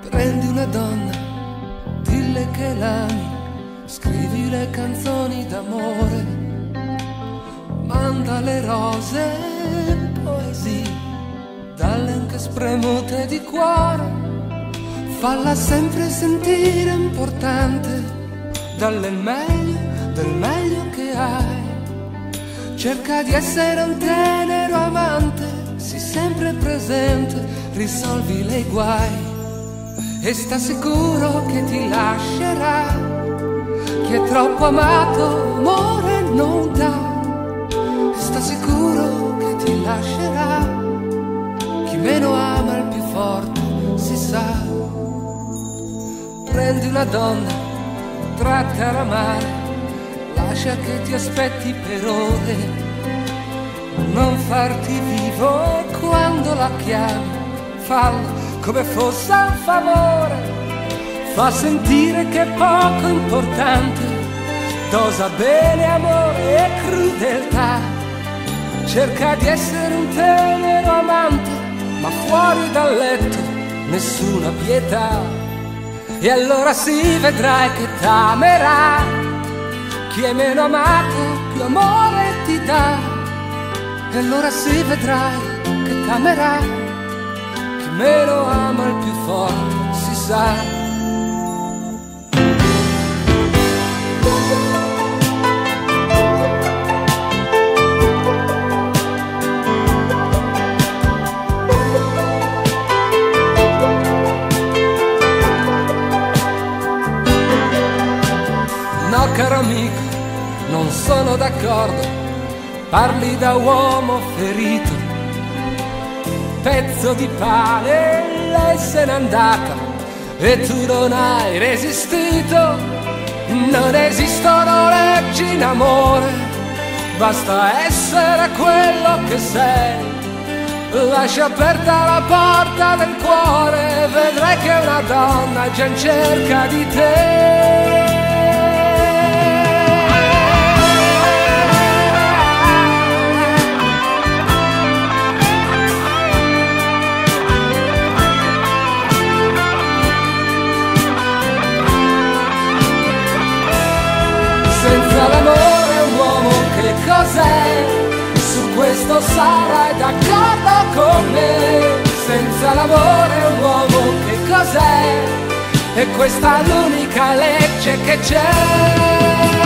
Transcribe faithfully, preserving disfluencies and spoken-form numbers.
Prendi una donna, dille che l'ami, scrivi le canzoni d'amore, manda le rose e poesie, dalle anche spremute di cuore, falla sempre sentire importante, dalle il meglio, del meglio che hai. Cerca di essere un tenero amante, sii sempre presente, risolvi i guai. E sta sicuro che ti lascerà, chi è troppo amato amore non dà. E sta sicuro che ti lascerà, chi meno ama il più forte si sa. Prendi una donna, trattala male, lascia che ti aspetti per ore, non farti vivo e quando la chiami fallo come fosse un favore, fa sentire che è poco importante, dosa bene amore e crudeltà, cerca di essere un tenero amante, ma fuori dal letto nessuna pietà, e allora si vedrai che t'amerà, chi è meno amato più amore ti dà, e allora si vedrai che t'amerà, meno ama il più forte si sa. No caro amico, non sono d'accordo, parli da uomo ferito, pezzo di pane, lei se n'è andata e tu non hai resistito. Non esistono leggi in amore, basta essere quello che sei. Lascia aperta la porta del cuore, vedrai che una donna è già in cerca di te. Senza l'amore un uomo che cos'è? Su questo sarai d'accordo con me. Senza l'amore un uomo che cos'è? E questa è l'unica legge che c'è.